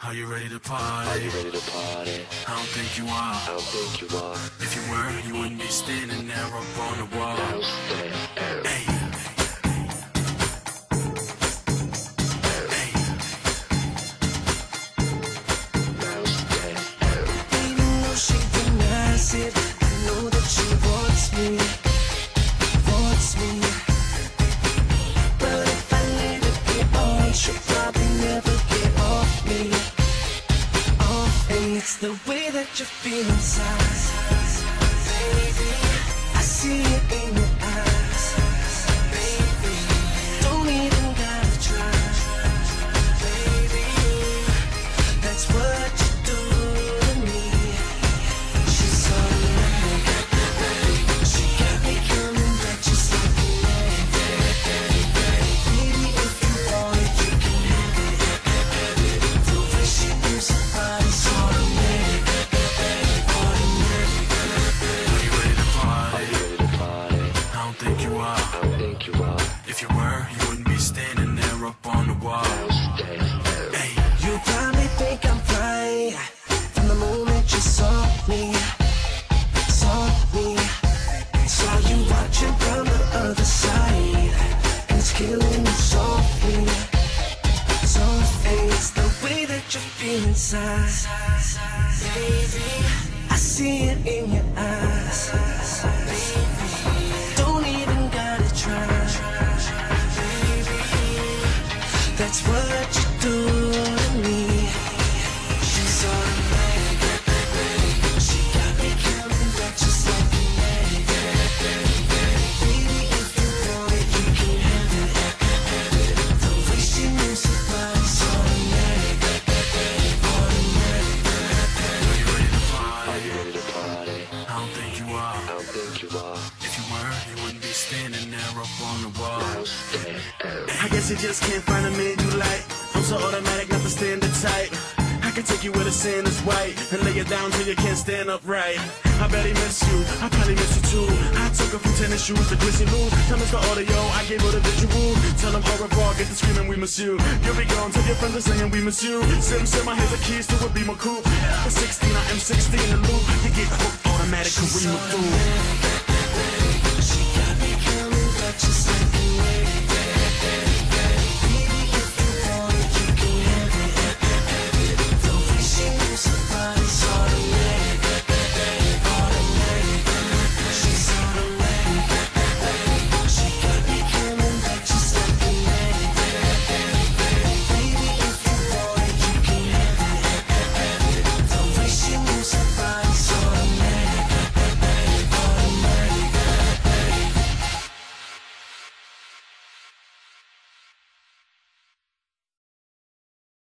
Are you ready to party? Are you ready to party? I don't think you are. I don't think you are. If you were, you wouldn't be standing there up on the wall. Now stand up. Hey. Now stand up. Even though she denies it, I know that she wants me. But if I let her get on, she'll probably never get off me. And it's the way that you feel inside, baby. I see it in your eyes, baby. Don't even gotta try, baby. That's what you do to me. She's automatic. She got me coming back just like a magnet. Baby, if you want it, you can have it. The way she moves her body's automatic. Are you ready to party? Are you ready to party? I don't think you are. I don't think you are. If you were, you wouldn't be standing there up on the wall. Now stand up. Hey. You probably think I'm fine from the moment you saw me. Saw you watching from the other side, and it's killing me softly. And it's the way that you feel inside, baby. I see it in your eyes, baby. Don't even gotta try, baby. That's what you do to me. She's automatic. She got me coming back just like a magnet. Baby, if you want it, you can have it. The way she moves her body's automatic. Are you ready to Are party? you ready to party? I don't think you are. I don't think you are. If you were, you wouldn't be standing there up on the wall. Now stand up. I guess you just can't find a man you like. I'm so automatic, not the standard type. I can take you where the sand is white and lay it down till you can't stand upright. I bet he miss you, I probably miss you too. I took her from tennis shoes to Chrissy Lou. Tell Mr. Audio, I gave her the visual. Tell him au revoir, get the screaming, we miss you. You'll be gone, tell your friends are saying we miss you. Sim, my here's the keys to a Beamer coupe. For 16, I am 16 in the loop. You get hooked automatic, cause we move through. She got me coming back just like